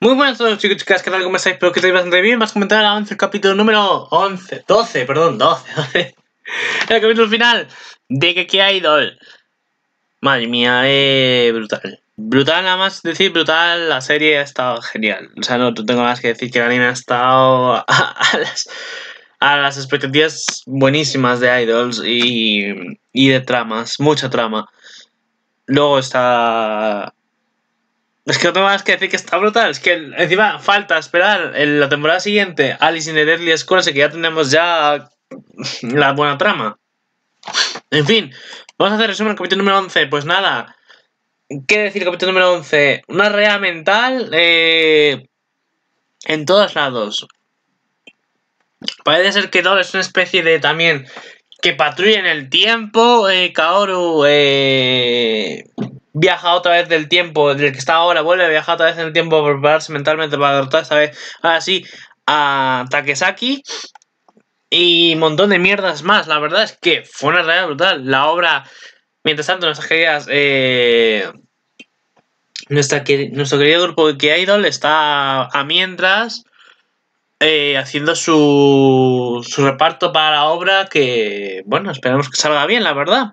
Muy buenas a todos chicos y chicas, ¿qué tal? ¿Cómo estáis? Espero que estéis bastante bien. Vas a comentar el capítulo número 12, perdón, 12. El capítulo final de Keki Idol. Madre mía, brutal. Brutal, nada más decir brutal, la serie ha estado genial. O sea, no tengo más que decir que el anime ha estado a las expectativas buenísimas de Idols y de tramas, mucha trama. Luego está... Es que no tengo más que decir que está brutal. Es que encima falta esperar en la temporada siguiente Alice in the Deadly School, así que ya tenemos ya la buena trama. En fin, vamos a hacer resumen del capítulo número 11. Pues nada, ¿qué decir el capítulo número 11? Una rea mental en todos lados. Parece ser que Doll es una especie de también que patrulla en el tiempo. Kaoru viaja otra vez del tiempo del que está ahora, vuelve a viajar otra vez en el tiempo para prepararse mentalmente para derrotar esta vez, ahora sí, a Takesaki. Y un montón de mierdas más. La verdad es que fue una realidad brutal. La obra, mientras tanto, nuestras queridas... nuestro querido grupo de K-Idol está a mientras haciendo su reparto para la obra que, bueno, esperamos que salga bien, la verdad.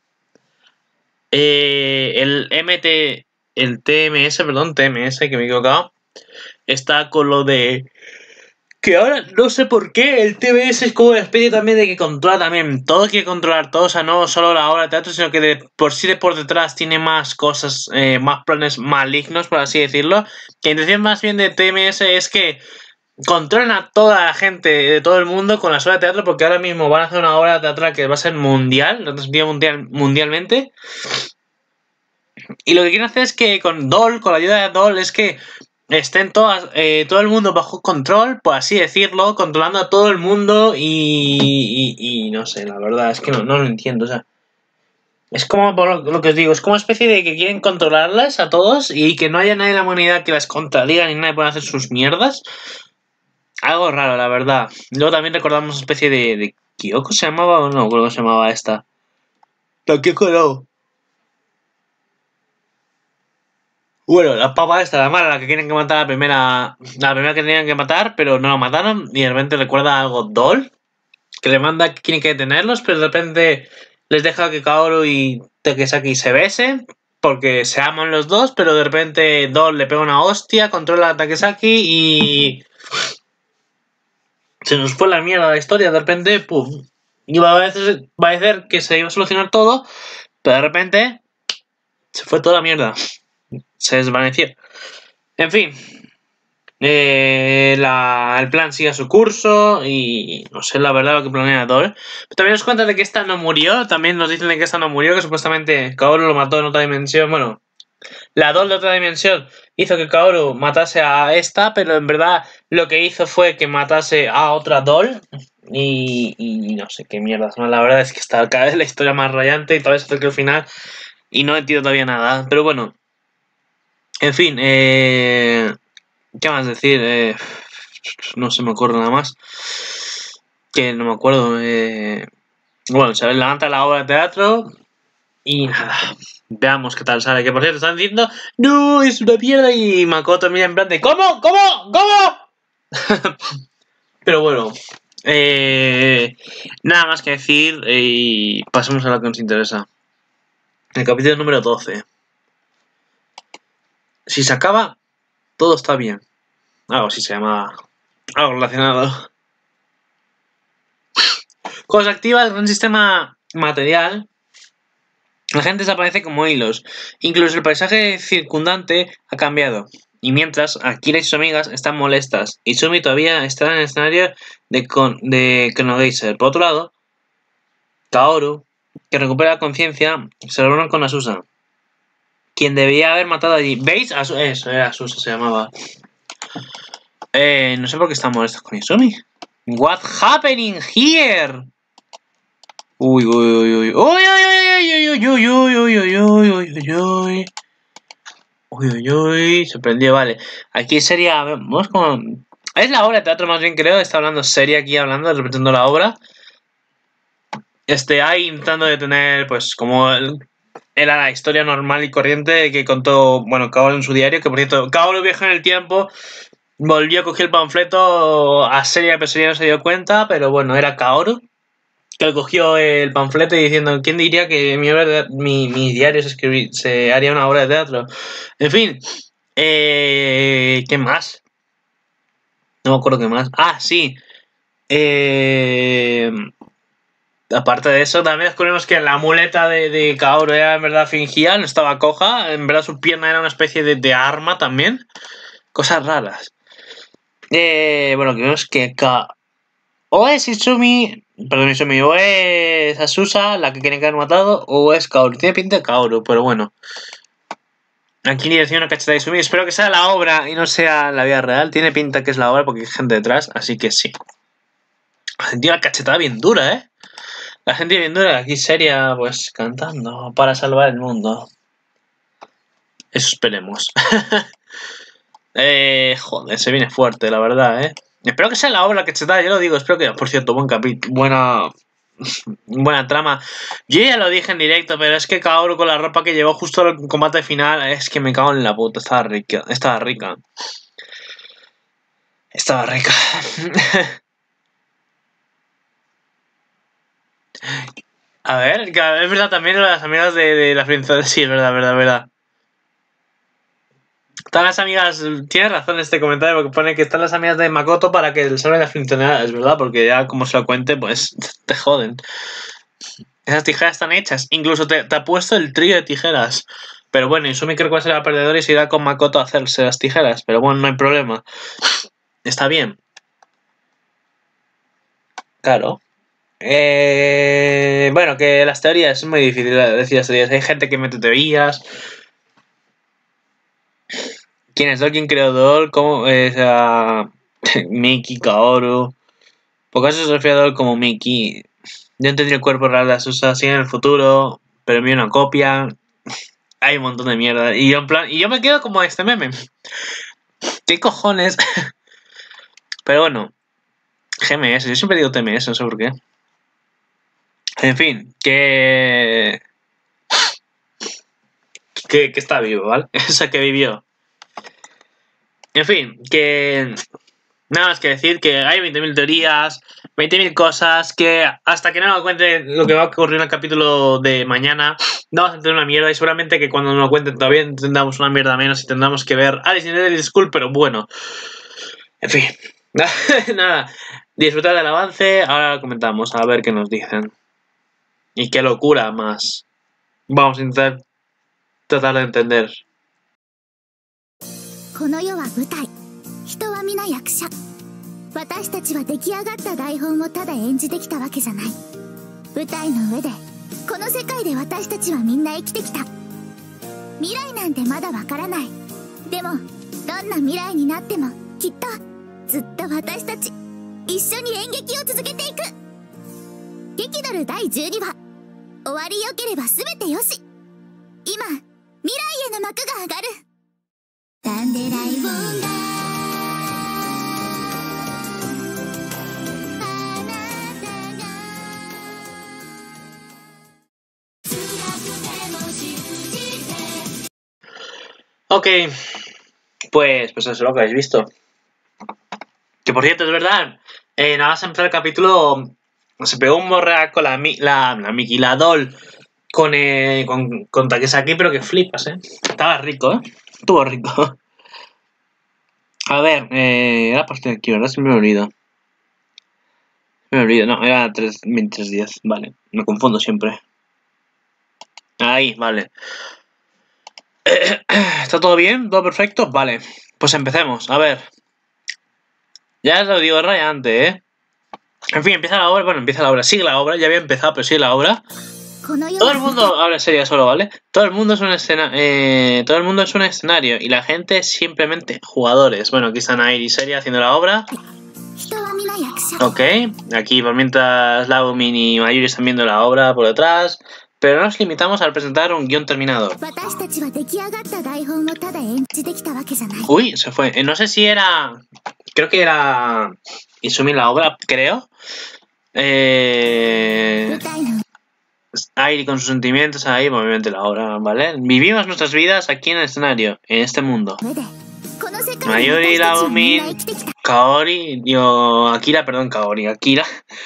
El TMS, que me he equivocado, está con lo de... Que ahora no sé por qué el TBS es como una especie también de que controla también todo, quiere controlar todo, o sea, no solo la obra de teatro, sino que de por detrás tiene más cosas, más planes malignos, por así decirlo. Que la intención más bien de TMS es que controlen a toda la gente de todo el mundo con la obra de teatro, porque ahora mismo van a hacer una obra teatral que va a ser mundial, mundialmente. Y lo que quieren hacer es que con Doll, con la ayuda de Doll, es que estén todo el mundo bajo control, por así decirlo, controlando a todo el mundo y no sé, la verdad es que no lo entiendo, o sea, es como por lo que os digo, es como una especie de que quieren controlarlas a todos y que no haya nadie en la humanidad que las contradiga ni nadie pueda hacer sus mierdas. Algo raro, la verdad. Luego también recordamos una especie de Kyoko, ¿se llamaba o no? ¿Cómo se llamaba esta? La Kyoko no. Bueno, la papa esta, la mala, la que quieren que matar la primera que tenían que matar, pero no la mataron, y de repente recuerda algo Doll, que le manda que tienen que detenerlos, pero de repente les deja que Kaoru y Takesaki se besen, porque se aman los dos, pero de repente Doll le pega una hostia, controla a Takesaki y... se nos fue la mierda la historia, de repente, pum, iba a parecer que se iba a solucionar todo, pero de repente se fue toda la mierda, se desvaneció. En fin, el plan sigue su curso y no sé la verdad lo que planea Doll. Pero también nos cuentan de que esta no murió, también nos dicen de que esta no murió, que supuestamente Kaoru lo mató en otra dimensión. Bueno, la Doll de otra dimensión hizo que Kaoru matase a esta, pero en verdad lo que hizo fue que matase a otra Doll. Y no sé qué mierdas, ¿no? La verdad es que está cada vez la historia más rayante y tal vez hasta que el final y no entiendo todavía nada. Pero bueno, en fin, ¿qué más decir? No se me ocurre nada más. Que no me acuerdo. Bueno, se levanta la obra de teatro. Y nada. Veamos qué tal sale. Que por cierto están diciendo: ¡No! ¡Es una mierda! Y Makoto mira en plan de: ¿Cómo? Pero bueno. Nada más que decir. Y pasemos a lo que nos interesa. El capítulo número 12. Si se acaba, todo está bien. Algo así se llama. Algo relacionado. Cuando se activa el gran sistema material, la gente desaparece como hilos. Incluso el paisaje circundante ha cambiado. Y mientras, Akira y sus amigas están molestas. Y Sumi todavía está en el escenario de Chronogeyser. Por otro lado, Kaoru, que recupera la conciencia, se reúne con Asusa, quien debía haber matado allí. ¿Veis? Eso era Asusa, se llamaba. No sé por qué están molestas con Izumi. What happening here? Uy, uy, uy, uy, uy, uy, uy, uy, uy, uy, uy, uy, uy, uy. Uy, uy, uy, se prendió, vale. Aquí sería, vamos con... Es la obra de teatro más bien, creo. Está hablando seria aquí, repitiendo la obra. Ahí intentando detener, pues, como era la historia normal y corriente que contó, bueno, Kaoru en su diario, que por cierto, Kaoru viajó en el tiempo, volvió a coger el panfleto a Seria, pero Seria no se dio cuenta, pero bueno, era Kaoru que cogió el panfleto y diciendo, ¿quién diría que mi diario se haría una obra de teatro? En fin, ¿qué más? No me acuerdo qué más. Ah, sí. Aparte de eso, también descubrimos que la muleta de Kaoru era en verdad fingía, no estaba coja. En verdad su pierna era una especie de arma también. Cosas raras. Bueno, que vemos que o es Izumi, perdón, Izumi, o es Asusa la que quieren que haber matado, o es Kaoru. Tiene pinta de Kaoru, pero bueno. Aquí le decía una cacheta de Izumi. Espero que sea la obra y no sea la vida real. Tiene pinta que es la obra porque hay gente detrás, así que sí. Tío, la cachetada bien dura, ¿eh? La gente bien dura, aquí seria, pues cantando para salvar el mundo. Eso esperemos. Joder, se viene fuerte, la verdad, ¿eh? Espero que sea la obra que yo lo digo, espero que, por cierto, buen capítulo, buena trama. Yo ya lo dije en directo, pero es que Kaoru con la ropa que llevó justo al combate final, es que me cago en la puta, estaba rica. Estaba rica. A ver, es verdad también las amigas de la princesa, sí, es verdad. Están las amigas, tienes razón en este comentario porque pone que están las amigas de Makoto para que le salven las funcionarias, es verdad, porque ya como se lo cuente, pues te joden. Esas tijeras están hechas, incluso te ha puesto el trío de tijeras. Pero bueno, Izumi creo que va a ser la perdedora y se irá con Makoto a hacerse las tijeras, pero bueno, no hay problema. Está bien. Claro. Bueno, que las teorías es muy difícil decir las teorías. Hay gente que mete teorías. ¿Quién es Doll? ¿Quién creó Doll? ¿Cómo? Miki, Kaoru. Por caso se refiere a Doll como Miki. Yo entendí el cuerpo real de Asusa así en el futuro, pero envié una copia. Hay un montón de mierda. Y yo en plan. Y yo me quedo como este meme. ¿Qué cojones? Pero bueno. GMS. Yo siempre digo TMS, no sé por qué. En fin, que está vivo, ¿vale? O sea, que vivió. En fin, que nada más que decir que hay 20.000 teorías, 20.000 cosas que hasta que no nos cuente lo que va a ocurrir en el capítulo de mañana, no vamos a entender una mierda y seguramente que cuando nos lo cuenten todavía entendamos una mierda menos y tendremos que ver Alice in Wonderland School, pero bueno. En fin, nada, disfrutar del avance, ahora comentamos a ver qué nos dicen. Y qué locura más. Vamos a intentar tratar de entender. この世は舞台、人は皆役者。私たちは出来上がった台本をただ演じてきたわけじゃない。舞台の上でこの世界で私たちはみんな生きてきた。未来なんてまだわからない。でもどんな未来になってもきっとずっと私たち一緒に演劇を続けていく。劇ドル第12話、終わりよければ全てよし。今未来への幕が上がる。タンデライオンがあなたが辛くても信じて。 Ok, pues eso es lo que habéis visto. Que por cierto, es verdad, nada más empezar el capítulo se pegó un morra con la Miki, la Doll con Takesaki, pero que flipas, Estaba rico, Estuvo rico. A ver, era parte de aquí, ¿verdad? Se me olvidó. No, era 2310, vale. Me confundo siempre. Ahí, vale. ¿Está todo bien? ¿Todo perfecto? Vale. Pues empecemos, a ver. Ya os lo digo rayante, En fin, empieza la obra. Bueno, empieza la obra. Sigue la obra. Ya había empezado, pero sigue la obra. Todo el mundo habla serio solo, ¿vale? Todo el mundo es un todo el mundo es un escenario y la gente es simplemente jugadores. Bueno, aquí están Airi y Seria haciendo la obra. Ok, aquí por mientras Laumin y Mayuri están viendo la obra por detrás. Pero no nos limitamos a presentar un guión terminado. Uy, se fue. No sé si era... Creo que era... Izumi la obra, creo. Airi con sus sentimientos ahí, obviamente la obra, ¿vale? Vivimos nuestras vidas aquí en el escenario, en este mundo. Mayuri, Laomin, Kaori, Akira, perdón, Kaori, Akira.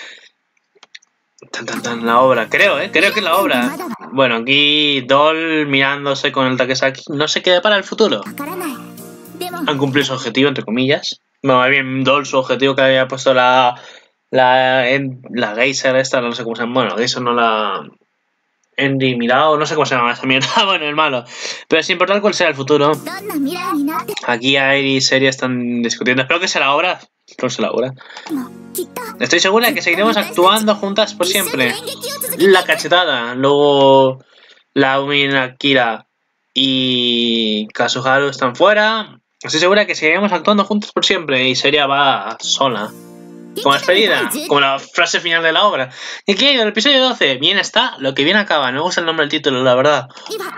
La obra, creo que es la obra. Bueno, aquí Doll mirándose con el Takesaki, no se queda para el futuro. Han cumplido su objetivo, entre comillas. Bueno, más bien Doll, su objetivo que había puesto la Geyser esta, no sé cómo se llama. Bueno, Geyser no la... Andy Mirao, no sé cómo se llama esa mierda, bueno, el malo. Pero es importante cuál sea el futuro. Aquí Airi y Seria están discutiendo. Espero que sea la obra. Espero que sea la obra. Estoy segura de que seguiremos actuando juntas por siempre. La cachetada. Luego Laomin, Akira y Kazuharu están fuera. Estoy segura de que seguiremos actuando juntas por siempre. Y Seria va sola. Como despedida, como la frase final de la obra. Y que en el episodio 12, bien está, lo que bien acaba. No me gusta el nombre del título, la verdad.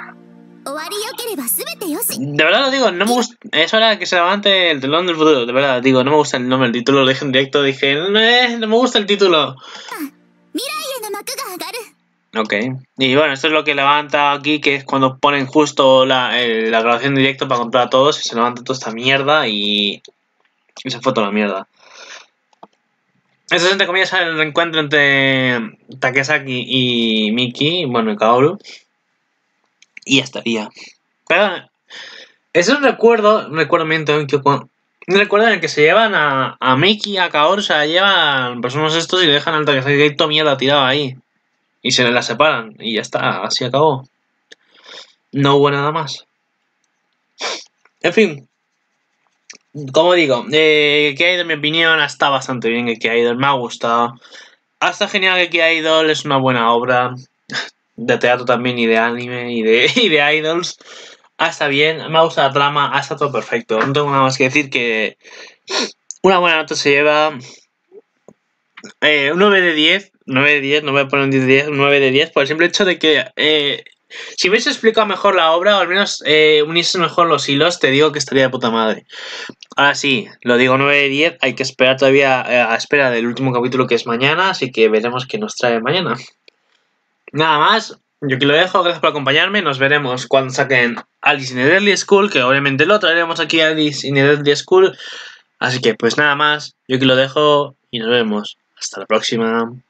De verdad lo digo, no me gusta. Es hora que se levante el telón del futuro. De verdad, digo, no me gusta el nombre del título. Lo dije en directo, dije, no me gusta el título. Ok. Y bueno, esto es lo que levanta aquí, que es cuando ponen justo la grabación en directo para controlar a todos. Y se levanta toda esta mierda y se fue toda la mierda. Eso es, entre comillas, el reencuentro entre Takesaki y Miki, bueno, y Kaoru. Y ya estaría. Pero es un recuerdo en el que se llevan a Miki y a Kaoru, se la llevan personas estos y le dejan al Takesaki toda mierda tirado ahí. Y se la separan. Y ya está, así acabó. No hubo nada más. En fin. Como digo, K-Idol, en mi opinión, está bastante bien. Que K-Idol me ha gustado. Hasta genial que K-Idol es una buena obra de teatro también, y de anime, y de idols. Está bien, me ha gustado la trama, está todo perfecto. No tengo nada más que decir que una buena nota se lleva un 9 de 10. 9 de 10, no voy a poner un 10 de 10, un 9 de 10, por el simple hecho de que si hubiese explicado mejor la obra, o al menos uniese mejor los hilos, te digo que estaría de puta madre. Ahora sí, lo digo 9 de 10, hay que esperar todavía a espera del último capítulo, que es mañana, así que veremos qué nos trae mañana. Nada más, yo aquí lo dejo, gracias por acompañarme, nos veremos cuando saquen Alice in the Deadly School, que obviamente lo traeremos aquí a Alice in the Deadly School, así que pues nada más, yo aquí lo dejo y nos vemos. Hasta la próxima.